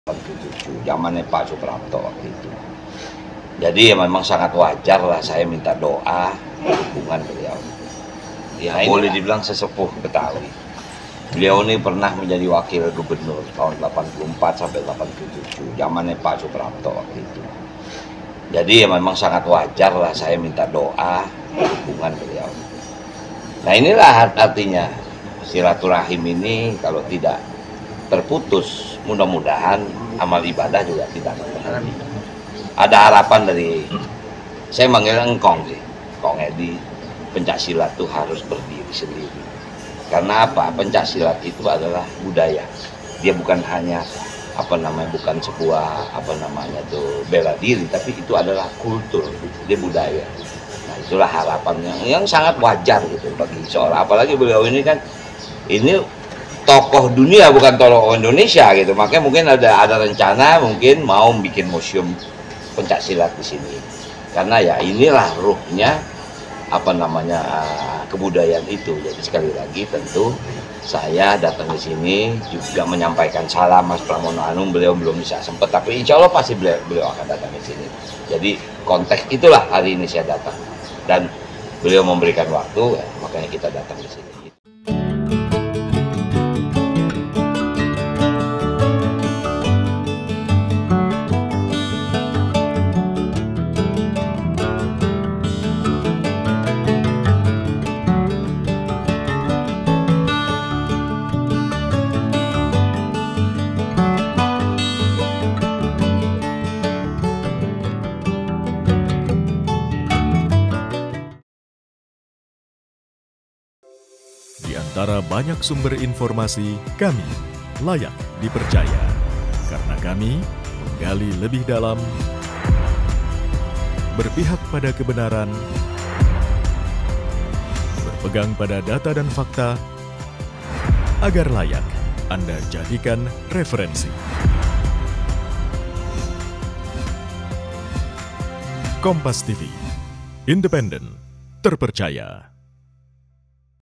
zamannya Pak Suprapto waktu itu. Jadi ya memang sangat wajar lah saya minta doa, dukungan beliau. Ya boleh dibilang sesepuh Betawi. Beliau ini pernah menjadi wakil gubernur tahun 84 sampai 87, zamannya Pak Suprapto waktu itu. Jadi ya memang sangat wajar lah saya minta doa, dukungan beliau. Nah inilah artinya silaturahim ini kalau tidak terputus, mudah-mudahan amal ibadah juga tidak berhenti. Ada harapan dari, saya manggil engkong sih, Kong Edi, pencaksilat itu harus berdiri sendiri. Karena apa? Pencaksilat itu adalah budaya. Dia bukan hanya bukan sebuah bela diri, tapi itu adalah kultur, dia budaya. Nah itulah harapan yang sangat wajar gitu bagi seorang, apalagi beliau ini kan ini tokoh dunia bukan tokoh Indonesia gitu, makanya mungkin ada rencana mungkin mau bikin museum pencaksilat di sini, karena ya inilah ruhnya kebudayaan itu. Jadi sekali lagi tentu saya datang ke sini juga menyampaikan salam Mas Pramono Anung, beliau belum bisa sempat, tapi insya Allah pasti beliau akan datang ke sini. Jadi konteks itulah hari ini saya datang dan beliau memberikan waktu, ya, makanya kita datang ke sini. Di antara banyak sumber informasi, kami layak dipercaya. Karena kami menggali lebih dalam, berpihak pada kebenaran, berpegang pada data dan fakta, agar layak Anda jadikan referensi. Kompas TV, independen, terpercaya.